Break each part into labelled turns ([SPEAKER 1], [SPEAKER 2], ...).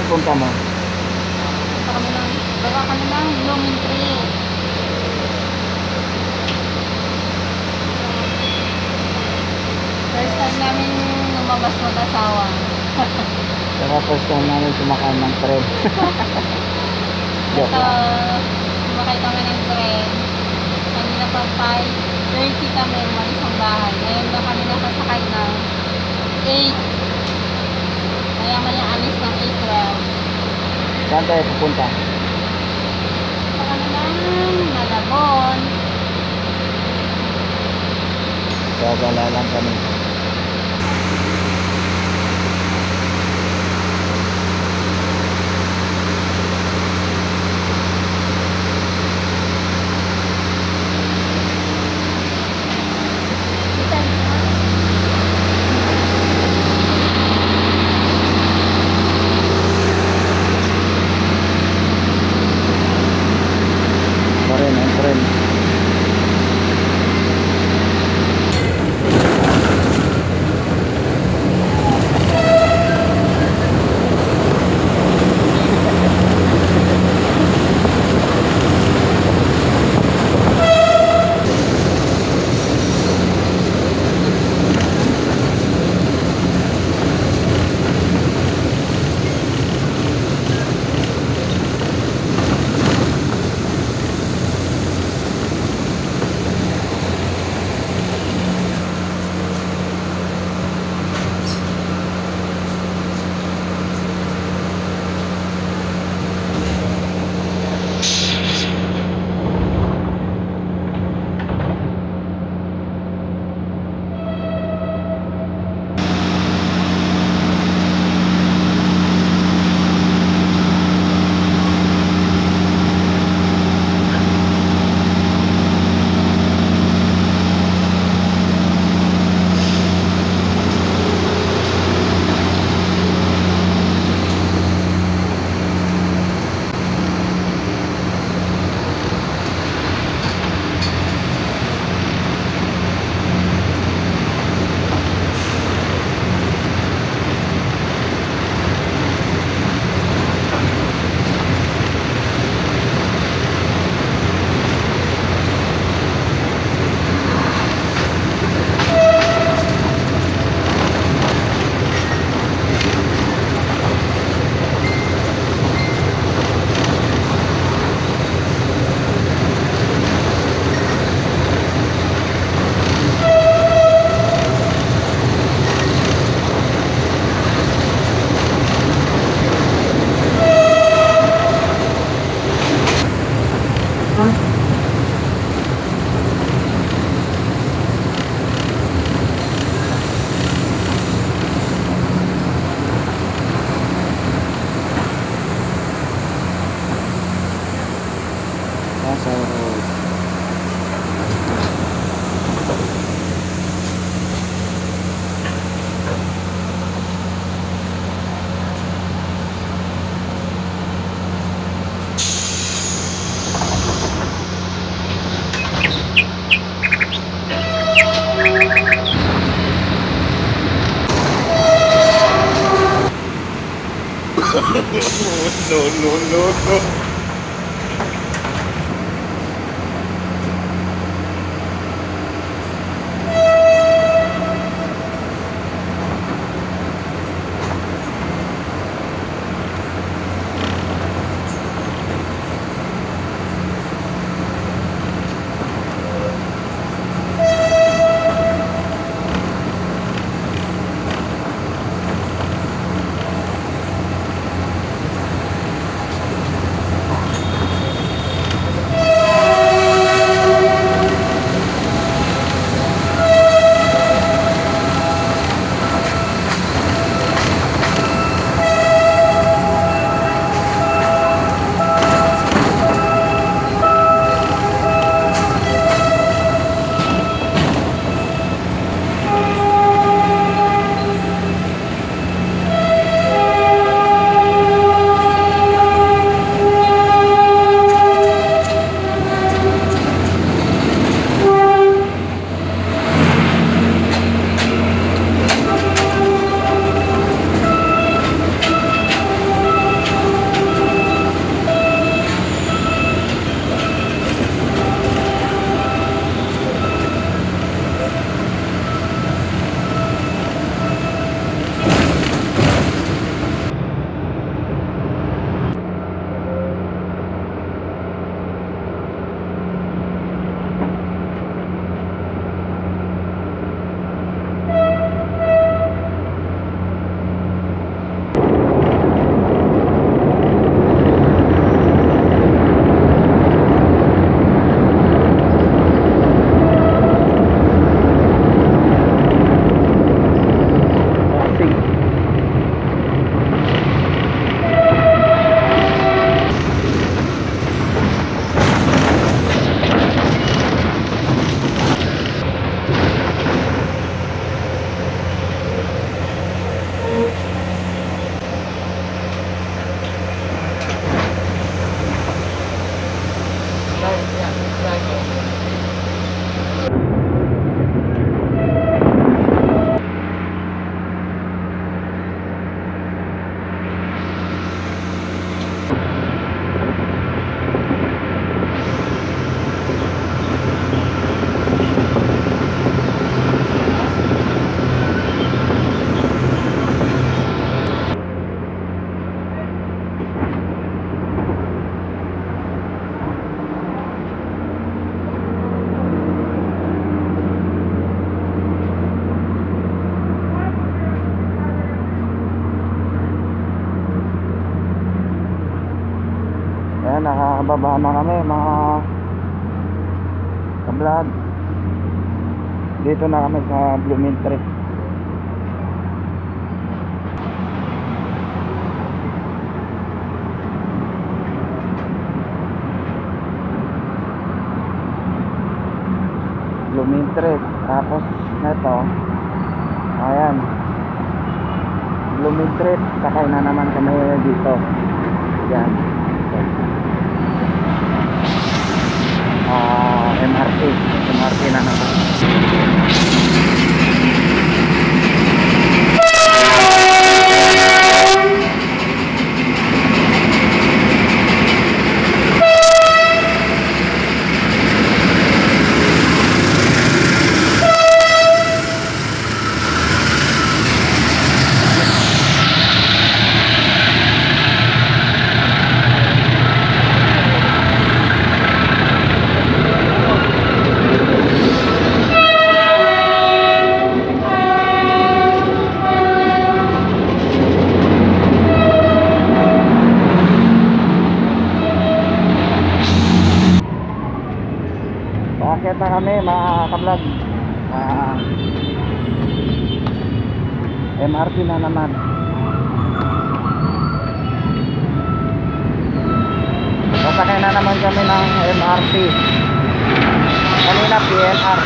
[SPEAKER 1] punta mo?
[SPEAKER 2] Baba kami ng blooming tree. First time namin lumabas mag-asawa.
[SPEAKER 1] Saka first time namin sumakay ng tren. Joke
[SPEAKER 2] Ito,
[SPEAKER 1] lang.
[SPEAKER 2] sumakay kami ng tren. Kanina pa 5:30 kami umalis ang bahay. Ngayon na kami nakasakay ng 8. Maya alis ng 8:12.
[SPEAKER 1] Saan tayo pupunta?
[SPEAKER 2] Sa kami ng Malabon.
[SPEAKER 1] Gagala lang kami. Ang tren.
[SPEAKER 3] No.
[SPEAKER 1] Ayan, nakababa na kami mga ka-vlog. Dito na kami sa Blooming Tree. Blooming Tree. Tapos neto, ayan, Blooming Tree. Sakay na naman kami dito. Yan. MRT na naman. Paakit na kami mga ka-vlog. MRT na naman. Sasakay na naman kami ng MRT. Kanina PNR.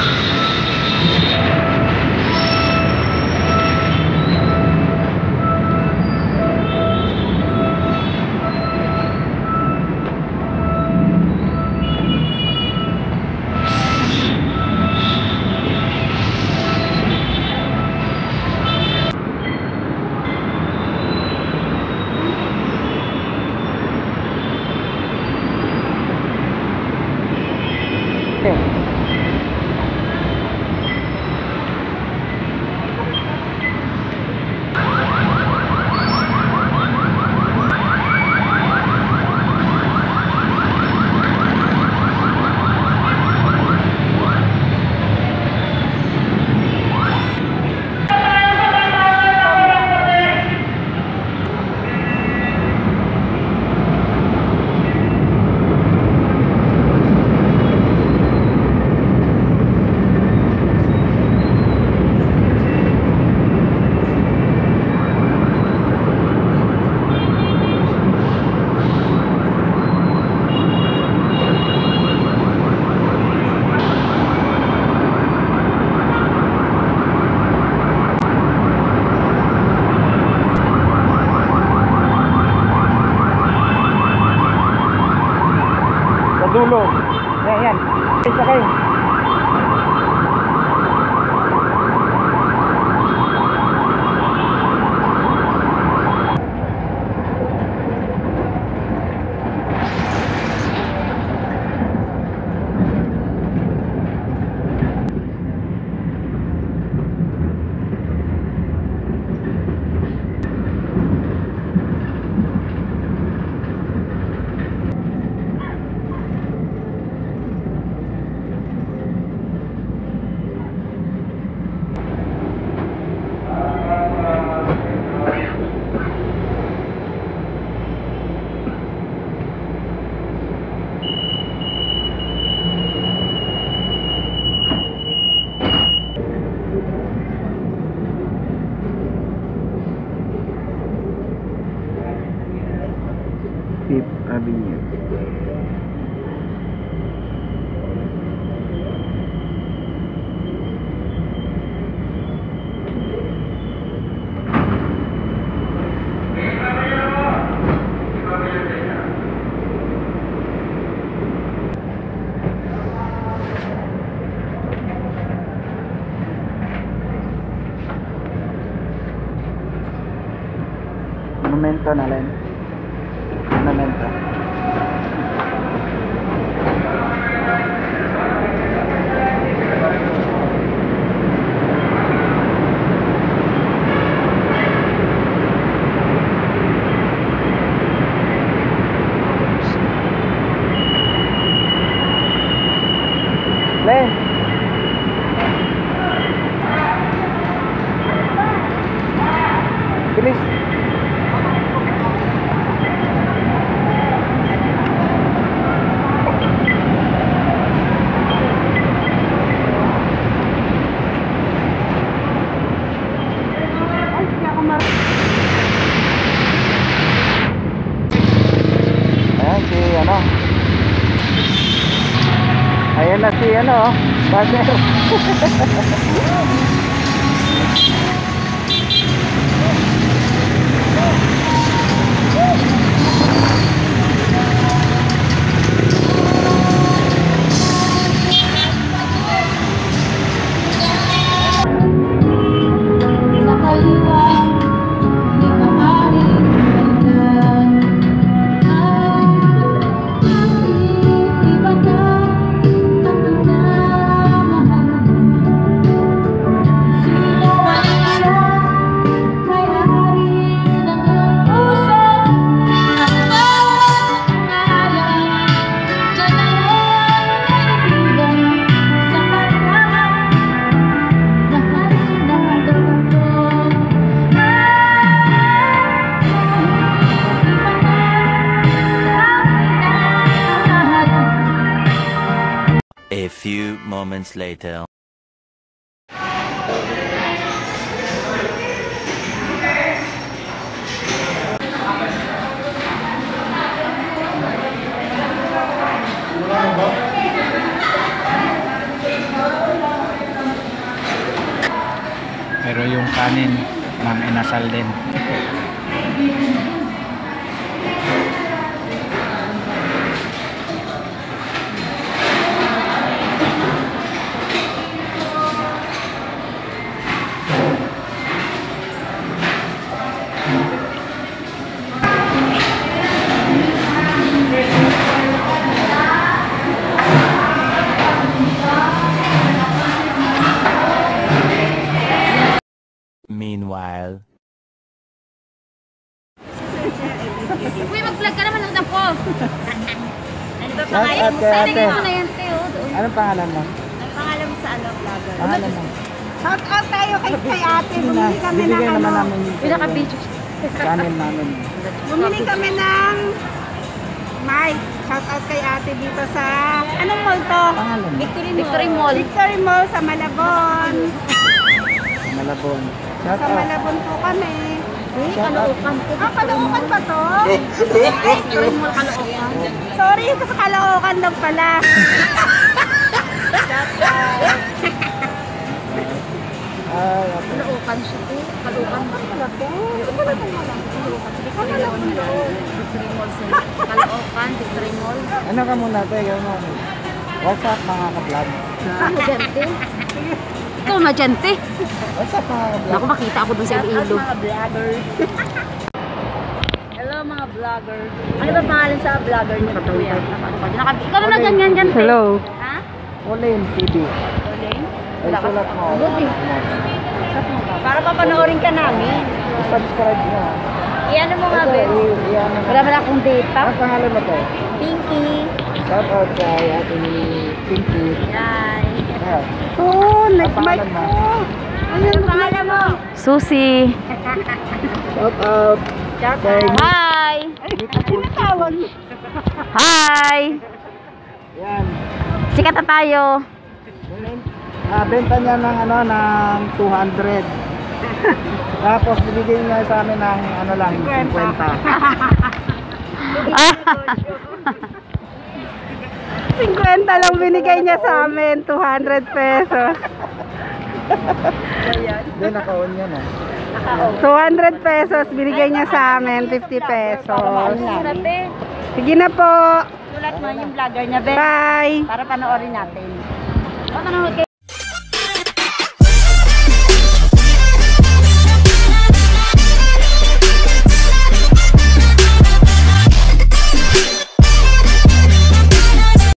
[SPEAKER 1] Dulo. Yan. Isa kayo. Ornamento na rin. Ornamento. Len. Bilis. Ayan si ano. Ayan na si ano, partner.
[SPEAKER 4] A few moments later.
[SPEAKER 1] Pero yung kanin ng inasal din.
[SPEAKER 4] Meanwhile.
[SPEAKER 2] Uy, mag-vlog ka naman ng po. Ano ba
[SPEAKER 1] Shout
[SPEAKER 2] pangalan
[SPEAKER 1] out
[SPEAKER 2] mo?
[SPEAKER 1] kay
[SPEAKER 2] Sana
[SPEAKER 1] ate.
[SPEAKER 2] mo na yan, Teo.
[SPEAKER 1] Anong pangalan mo?
[SPEAKER 2] Ang pangalan mo sa ano, vlogger.
[SPEAKER 1] Pangalan mo?
[SPEAKER 5] Shout out tayo kay ate. Bumili kami ng
[SPEAKER 1] Bibigyan naman
[SPEAKER 5] ano.
[SPEAKER 1] namin
[SPEAKER 2] Pinaka-video.
[SPEAKER 1] kanin namin.
[SPEAKER 5] Bumili kami ng mic. Shout out kay ate dito sa anong mall to?
[SPEAKER 1] Pangalan mo?
[SPEAKER 2] Victory Mall.
[SPEAKER 5] Victory Mall sa Malabon.
[SPEAKER 1] Malabon. Shout
[SPEAKER 5] Sa
[SPEAKER 1] out.
[SPEAKER 5] Malabon po kami.
[SPEAKER 1] Shout out.
[SPEAKER 5] Ah, Caloocan ba to?
[SPEAKER 2] Victory Mall, Caloocan.
[SPEAKER 5] Sorry, sa Caloocan daw pala.
[SPEAKER 1] Ay, okay.
[SPEAKER 2] Caloocan siya. Caloocan. Victory Mall sila. Caloocan, Victory Mall.
[SPEAKER 1] Ano ka muna, teka mo. What's up mga ka-vlog?
[SPEAKER 2] Majante. Ikaw, Majante.
[SPEAKER 1] What's up mga ka-vlog?
[SPEAKER 2] Ako makita ako dun sa Iloilo.
[SPEAKER 5] vlogger.
[SPEAKER 2] Hello mga vlogger. Ano ba pangalan sa vlogger niyo? Kuya? Ikaw na ganyan.
[SPEAKER 1] Hello.
[SPEAKER 2] Ha?
[SPEAKER 1] Olin TV.
[SPEAKER 2] Uling?
[SPEAKER 1] Ay, sulat mo.
[SPEAKER 2] Para papanoorin ka namin.
[SPEAKER 1] Subscribe nyo.
[SPEAKER 2] Iyan mo nga,
[SPEAKER 1] Ito,
[SPEAKER 2] Ben.
[SPEAKER 1] iyan mo.
[SPEAKER 2] Wala akong data.
[SPEAKER 1] Ang pangalan mo to?
[SPEAKER 2] Pinky.
[SPEAKER 1] Shout out kay ate ni Pinky.
[SPEAKER 2] Yan.
[SPEAKER 1] Ayan.
[SPEAKER 5] Oh,
[SPEAKER 1] Ang
[SPEAKER 5] next mic
[SPEAKER 1] pangalan mo?
[SPEAKER 5] ko.
[SPEAKER 2] Ano pangalan mo?
[SPEAKER 6] Susi.
[SPEAKER 1] Shout out.
[SPEAKER 2] Shout
[SPEAKER 1] Kay
[SPEAKER 6] Hi!
[SPEAKER 5] Tinatawag.
[SPEAKER 6] Hi!
[SPEAKER 1] Yan.
[SPEAKER 6] Sikat na tayo.
[SPEAKER 1] Benta niya ng ano ng 200. Tapos bibigyan niya sa amin ng ano lang 50.
[SPEAKER 5] 50 lang binigay niya sa amin. 200 pesos.
[SPEAKER 1] Hindi naka-on yan ah.
[SPEAKER 5] 200 pesos binigay niya sa amin. 50 pesos.
[SPEAKER 2] Sulat
[SPEAKER 5] Sige na po.
[SPEAKER 2] mo yung vlogger niya, Ben.
[SPEAKER 5] Bye.
[SPEAKER 2] Para panoorin natin.